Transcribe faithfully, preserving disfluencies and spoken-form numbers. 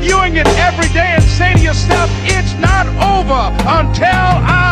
reviewing it every day and say to yourself, it's not over until I